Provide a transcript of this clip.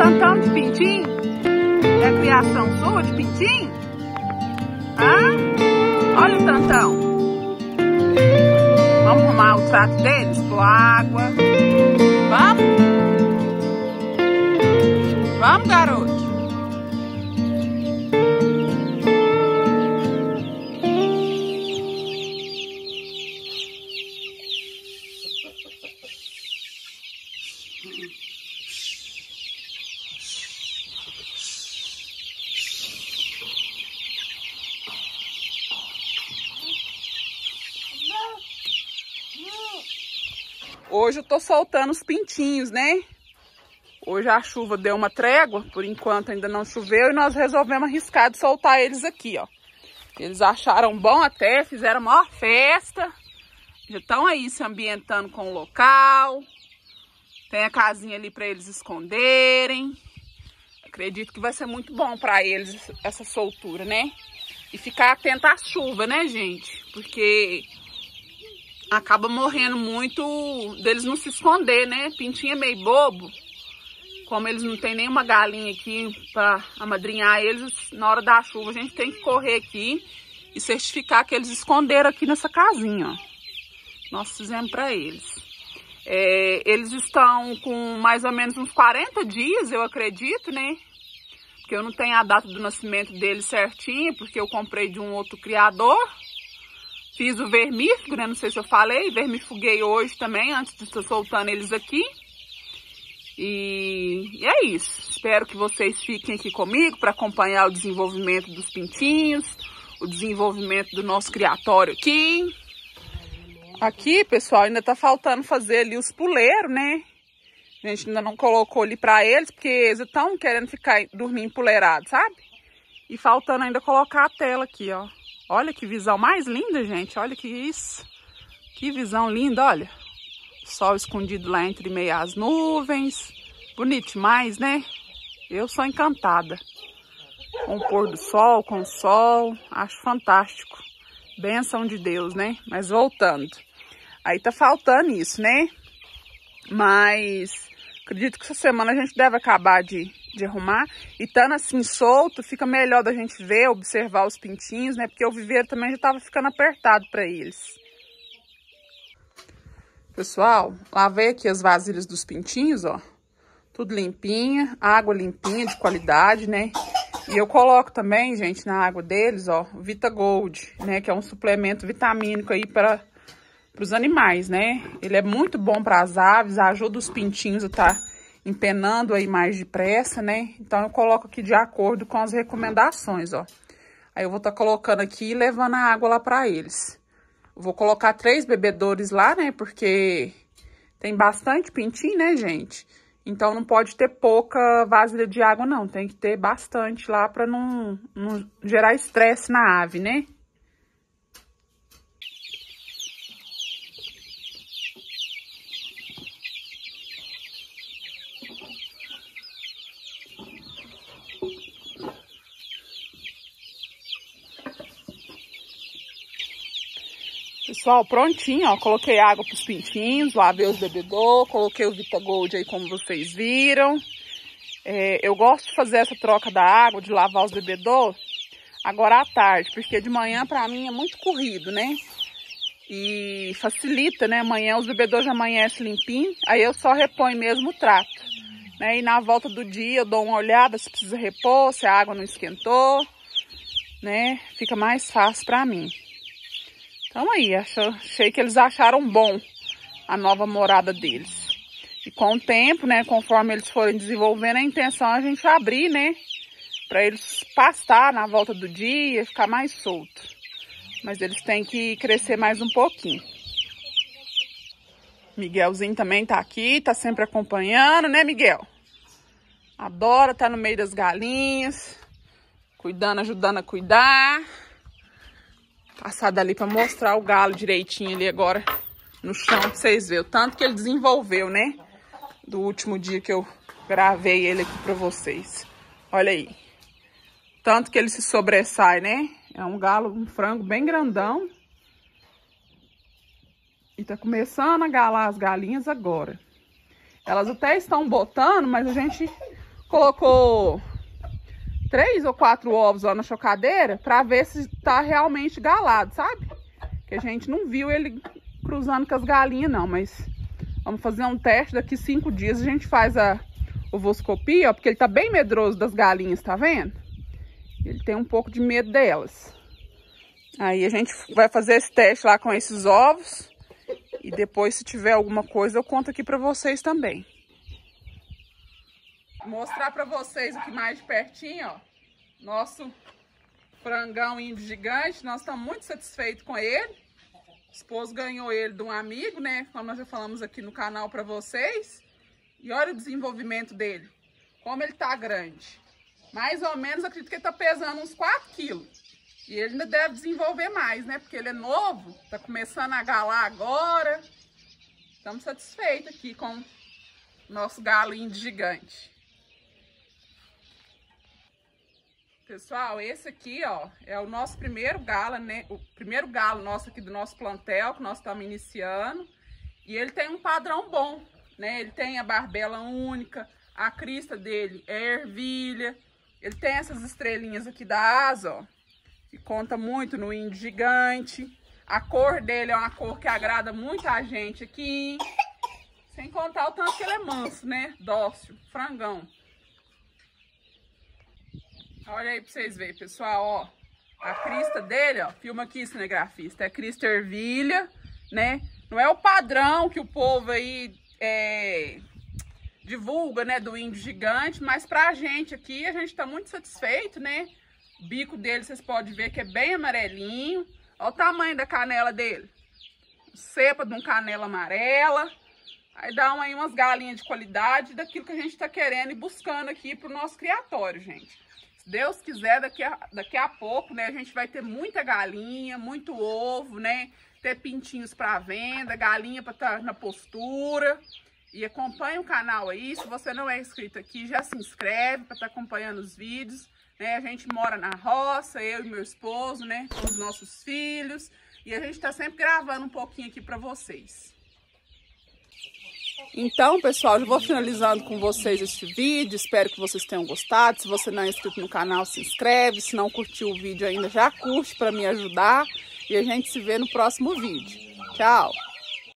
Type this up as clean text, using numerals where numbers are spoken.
tantão de pintinho? É a criação sua de pintinho? Ah? Olha o tantão. Vamos arrumar o trato deles? Pôr água. Vamos? Vamos, garoto. Hoje eu tô soltando os pintinhos, né? Hoje a chuva deu uma trégua, por enquanto ainda não choveu, e nós resolvemos arriscar de soltar eles aqui, ó. Eles acharam bom até, fizeram a maior festa. Já estão aí se ambientando com o local. Tem a casinha ali para eles esconderem. Acredito que vai ser muito bom para eles essa soltura, né? E ficar atento à chuva, né, gente? Porque acaba morrendo muito deles não se esconder, né? Pintinho é meio bobo. Como eles não tem nenhuma galinha aqui para amadrinhar eles, na hora da chuva a gente tem que correr aqui e certificar que eles esconderam aqui nessa casinha, ó. Nós fizemos para eles. Eles estão com mais ou menos uns 40 dias, eu acredito, né? Porque eu não tenho a data do nascimento deles certinho, porque eu comprei de um outro criador. Fiz o vermífugo, né? Não sei se eu falei, vermifuguei hoje também, antes de estar soltando eles aqui. E é isso. Espero que vocês fiquem aqui comigo para acompanhar o desenvolvimento dos pintinhos, o desenvolvimento do nosso criatório aqui. Aqui, pessoal, ainda tá faltando fazer ali os puleiros, né? A gente ainda não colocou ali para eles, porque eles estão querendo ficar dormindo empoleirados, sabe? E faltando ainda colocar a tela aqui, ó. Olha que visão mais linda, gente. Olha que isso. Que visão linda, olha. Sol escondido lá entre meio às nuvens. Bonito demais, né? Eu sou encantada. Com o pôr do sol, com o sol. Acho fantástico. Bênção de Deus, né? Mas voltando. Aí tá faltando isso, né? Mas acredito que essa semana a gente deve acabar de arrumar. E estando assim solto, fica melhor da gente ver, observar os pintinhos, né? Porque o viveiro também já tava ficando apertado para eles. Pessoal, lavei aqui as vasilhas dos pintinhos, ó. Tudo limpinha, água limpinha, de qualidade, né? E eu coloco também, gente, na água deles, ó, Vita Gold, né? Que é um suplemento vitamínico aí para os animais, né? Ele é muito bom para as aves, ajuda os pintinhos a estar empenando aí mais depressa, né? Então eu coloco aqui de acordo com as recomendações, ó. Aí eu vou estar colocando aqui e levando a água lá para eles. Eu vou colocar 3 bebedouros lá, né? Porque tem bastante pintinho, né, gente? Então não pode ter pouca vasilha de água, não. Tem que ter bastante lá para não gerar estresse na ave, né? Pessoal, prontinho, ó, coloquei água para os pintinhos, lavei os bebedouros, coloquei o Vita Gold aí como vocês viram. Eu gosto de fazer essa troca da água, de lavar os bebedouros agora à tarde, porque de manhã para mim é muito corrido, né? E facilita, né? Amanhã os bebedouros já amanhecem limpinho, aí eu só reponho mesmo o trato, né? E na volta do dia eu dou uma olhada se precisa repor, se a água não esquentou, né? Fica mais fácil para mim. Então aí, achei que eles acharam bom a nova morada deles. E com o tempo, né, conforme eles forem desenvolvendo, a intenção é a gente abrir, né, para eles pastar na volta do dia, ficar mais solto. Mas eles têm que crescer mais um pouquinho. Miguelzinho também tá aqui, tá sempre acompanhando, né, Miguel? Adora tá no meio das galinhas, cuidando, ajudando a cuidar. Passar ali para mostrar o galo direitinho ali agora no chão para vocês verem o tanto que ele desenvolveu, né? Do último dia que eu gravei ele aqui para vocês. Olha aí. Tanto que ele se sobressai, né? É um galo, um frango bem grandão. E tá começando a galar as galinhas agora. Elas até estão botando, mas a gente colocou 3 ou 4 ovos lá na chocadeira pra ver se tá realmente galado, sabe? Que a gente não viu ele cruzando com as galinhas não, mas vamos fazer um teste. Daqui 5 dias a gente faz a ovoscopia, ó, porque ele tá bem medroso das galinhas, tá vendo? Ele tem um pouco de medo delas. Aí a gente vai fazer esse teste lá com esses ovos e depois, se tiver alguma coisa, eu conto aqui pra vocês também. Vou mostrar pra vocês aqui mais de pertinho, ó, nosso frangão índio gigante. Nós estamos muito satisfeitos com ele. O esposo ganhou ele de um amigo, né? Como nós já falamos aqui no canal pra vocês. E olha o desenvolvimento dele. Como ele tá grande. Mais ou menos, acredito que ele tá pesando uns 4 quilos. E ele ainda deve desenvolver mais, né? Porque ele é novo, tá começando a galar agora. Estamos satisfeitos aqui com o nosso galo índio gigante. Pessoal, esse aqui, ó, é o nosso primeiro galo, né? O primeiro galo nosso aqui do nosso plantel, que nós estamos iniciando. E ele tem um padrão bom, né? Ele tem a barbela única, a crista dele é ervilha. Ele tem essas estrelinhas aqui da asa, ó, que conta muito no índio gigante. A cor dele é uma cor que agrada muito a gente aqui. Sem contar o tanto que ele é manso, né? Dócil, frangão. Olha aí pra vocês verem, pessoal, ó. A crista dele, ó, filma aqui, cinegrafista. É crista ervilha, né? Não é o padrão que o povo aí divulga, né, do índio gigante, mas pra gente aqui, a gente tá muito satisfeito, né? O bico dele, vocês podem ver que é bem amarelinho. Olha o tamanho da canela dele. Cepa de um canela amarela. Aí dá aí umas galinhas de qualidade daquilo que a gente tá querendo e buscando aqui pro nosso criatório, gente. Se Deus quiser, daqui a pouco, né, a gente vai ter muita galinha, muito ovo, né? Ter pintinhos para venda, galinha para estar na postura. E acompanha o canal aí. Se você não é inscrito aqui, já se inscreve para estar acompanhando os vídeos, né? A gente mora na roça, eu e meu esposo, né? Com os nossos filhos. E a gente está sempre gravando um pouquinho aqui para vocês. Então, pessoal, já vou finalizando com vocês este vídeo. Espero que vocês tenham gostado. Se você não é inscrito no canal, se inscreve. Se não curtiu o vídeo ainda, já curte para me ajudar. E a gente se vê no próximo vídeo. Tchau!